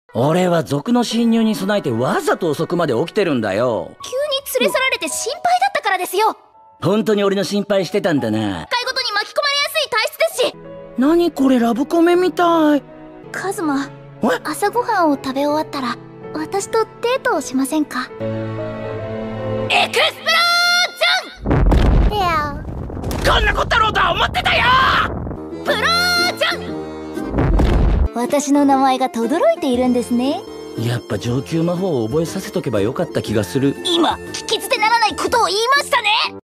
俺は賊の侵入に備えてわざと遅くまで起きてるんだよ。 急に連れ去られて心配だったからですよ。 本当に俺の心配してたんだな。 会ごとに巻き込まれやすい体質ですし。 何これ、ラブコメみたい。 カズマ、朝ごはんを食べ終わったら私とデートをしませんか？エクスプロージョン！いや、 こんなこったろうとは思ってたよ。 プロージョン！私の名前が轟いているんですね。 やっぱ上級魔法を覚えさせとけばよかった気がする。 今聞き捨てならないことを言いましたね。